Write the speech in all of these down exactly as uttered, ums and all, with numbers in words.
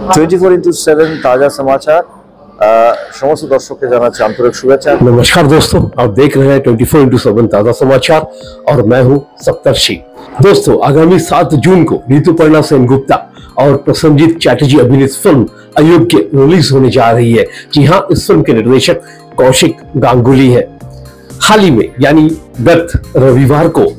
चौबीस इंटू सात ताजा समाचार समस्त दर्शक के जाना आंतरिक शुभेच्छा। नमस्कार दोस्तों, आप देख रहे हैं चौबीस इंटू सात ताजा समाचार और मैं हूं सप्तर्षि। दोस्तों, आगामी सात जून को ऋतुपर्णा सेनगुप्ता और प्रसन्नजीत चैटर्जी अभिनीत फिल्म अयोग्य रिलीज होने जा रही है। जी हाँ, इस फिल्म के निर्देशक कौशिक गांगुली है। हाल ही में यानी गत रविवार को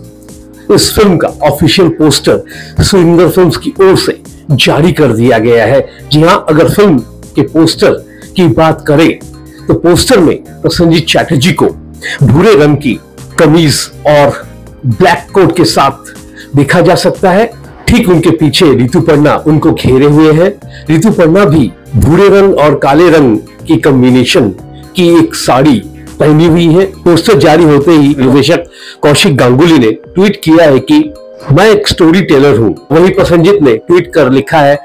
इस फिल्म का ऑफिशियल पोस्टर सुरिंदर फिल्म्स की ओर से जारी कर दिया गया है। जी हाँ, अगर फिल्म के पोस्टर की बात करें तो पोस्टर में प्रसन्नजीत चैटर्जी को भूरे रंग की कमीज और ब्लैक कोट के साथ देखा जा सकता है। ठीक उनके पीछे ऋतुपर्णा उनको घेरे हुए हैं। ऋतुपर्णा भी भूरे रंग और काले रंग की कॉम्बिनेशन की एक साड़ी पहनी हुई है। पोस्टर जारी होते ही निर्देशक कौशिक गांगुली ने ट्वीट किया है कि मैं एक स्टोरी टेलर हूं। वहीं प्रसन्नजीत ने ट्वीट कर लिखा है,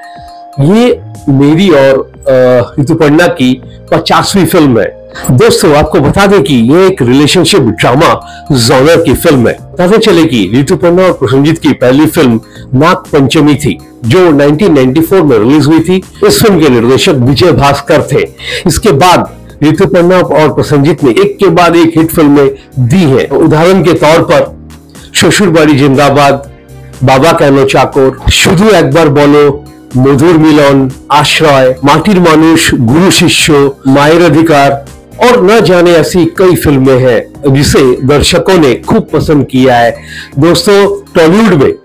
ये मेरी और ऋतुपर्णा की पचासवीं फिल्म है। दोस्तों, आपको बता दें कि ये एक रिलेशनशिप ड्रामा जॉनर की फिल्म है। पता चले कि ऋतुपर्णा और प्रसन्नजीत की पहली फिल्म नाग पंचमी थी, जो उन्नीस सौ चौरानवे में रिलीज हुई थी। इस फिल्म के निर्देशक विजय भास्कर थे। इसके बाद ऋतुपर्णा और प्रसन्नजीत ने एक के बाद एक हिट फिल्में दी हैं। उदाहरण के तौर पर শ্বশুরবাড়ি जिंदाबाद, बाबा कैनो चाकोर, शुधु एक बार बोलो, मधुर मिलन, आश्रय, माटिर मानुष, गुरु शिष्य, मायर अधिकार और न जाने ऐसी कई फिल्में हैं जिसे दर्शकों ने खूब पसंद किया है। दोस्तों, टॉलीवुड में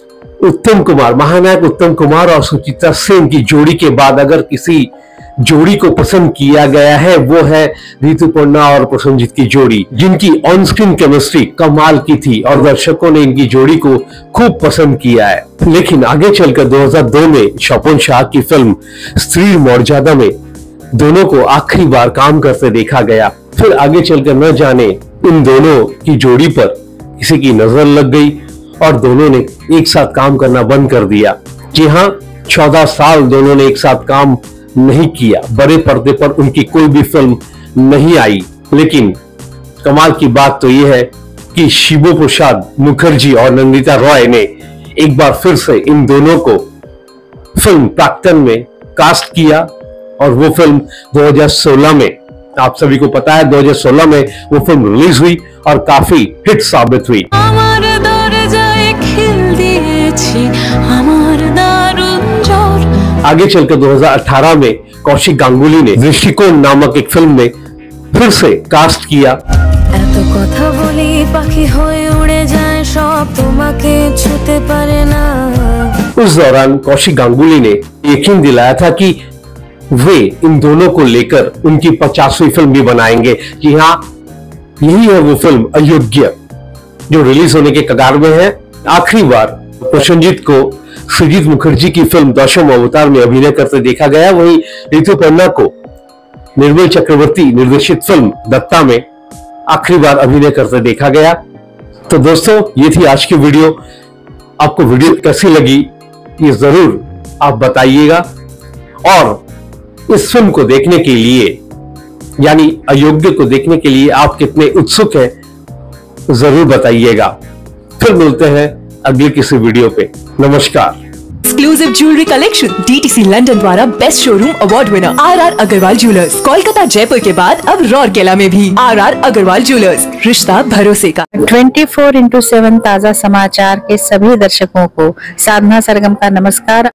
उत्तम कुमार, महानायक उत्तम कुमार और सुचित्रा सेन की जोड़ी के बाद अगर किसी जोड़ी को पसंद किया गया है वो है ऋतुपर्णा और प्रसन्नजीत की जोड़ी, जिनकी ऑन स्क्रीन केमिस्ट्री कमाल की थी और दर्शकों ने इनकी जोड़ी को खूब पसंद किया है। लेकिन आगे चलकर दो हज़ार दो में स्वपन शाह की फिल्म स्त्री मर्यादा में दोनों को आखिरी बार काम करते देखा गया। फिर आगे चलकर न जाने इन दोनों की जोड़ी पर किसी की नजर लग गई और दोनों ने एक साथ काम करना बंद कर दिया। जी हाँ, चौदह साल दोनों ने एक साथ काम नहीं किया। बड़े पर्दे पर उनकी कोई भी फिल्म नहीं आई। लेकिन कमाल की बात तो यह है कि शिबू प्रसाद मुखर्जी और नंदिता रॉय ने एक बार फिर से इन दोनों को फिल्म प्राक्तन में कास्ट किया और वो फिल्म दो हज़ार सोलह में, आप सभी को पता है, दो हज़ार सोलह में वो फिल्म रिलीज हुई और काफी हिट साबित हुई। आगे चलकर दो हज़ार अठारह में कौशिक गांगुली ने दृष्टिकोण नामक एक फिल्म में फिर से कास्ट किया। तो कथा बोली पाखी होए उड़े जाए सब तुम्हाके छूते पारे ना। उस दौरान कौशिक गांगुली ने यकीन दिलाया था कि वे इन दोनों को लेकर उनकी पचासवीं फिल्म भी बनाएंगे। जी हाँ, यही है वो फिल्म अयोग्य जो रिलीज होने के कगार में है। आखिरी बार प्रसन्नजीत को सुजीत मुखर्जी की फिल्म दशम अवतार में अभिनय करते देखा गया। वहीं ऋतुपर्णा को निर्मल चक्रवर्ती निर्देशित फिल्म दत्ता में आखिरी बार अभिनय करते देखा गया। तो दोस्तों, ये थी आज की वीडियो। आपको वीडियो कैसी लगी ये जरूर आप बताइएगा और इस फिल्म को देखने के लिए यानी अयोग्य को देखने के लिए आप कितने उत्सुक हैं जरूर बताइएगा। फिर मिलते हैं अगले किसी वीडियो पे। नमस्कार। Exclusive jewellery collection DTC London द्वारा best showroom award winner R R Agarwal jewellers, Kolkata Jaipur के बाद अब रौरकेला में भी आर आर अग्रवाल ज्वेलर्स, रिश्ता भरोसे का। चौबीस इंटू सात ताजा समाचार के सभी दर्शकों को साधना सरगम का नमस्कार।